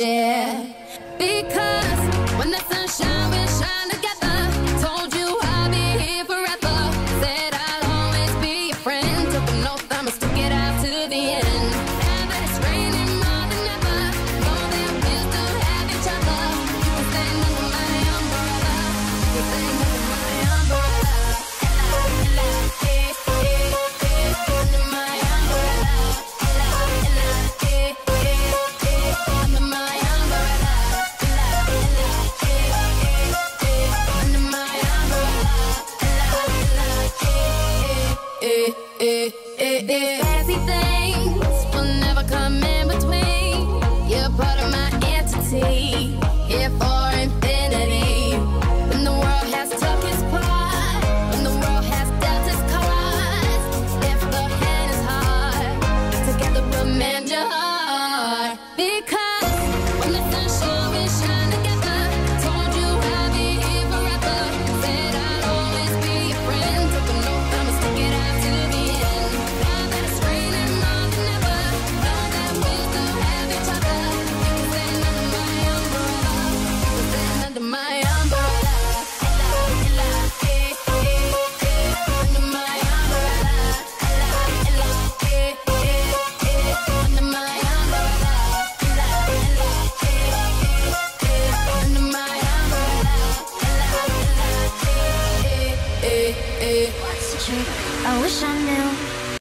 share. Because when the sun shines, we shine together. Told you I'll be here forever. Said I'll always be your friend. Took an oath, I'ma stick it out to the end. Now that it's raining more than ever, know that we'll still have each other. You can stand under my umbrella. You can stand under my umbrella. Ella, Ella, under my umbrella. Ella, Ella, under my umbrella. Ella, Ella, under my umbrella. Ella, fancy things will never come in between. You're part of my entity, here for infinity. When the world has took its part, when the world has dealt its cards, if the hand is hard, together we'll mend your heart. Because when the sun shines, we shine together. Told you I'll be here forever. Said I'll always be your friend. Took an oath, I'ma stick it out to the end. Now that it's raining more than ever, know that we'll still have each other. You can stand under my umbrella. You can stand under my umbrella. Ella, Ella, under my umbrella. Ella, Ella, under my umbrella. Ella, Ella, under my umbrella. Ella, Ella, I wish I knew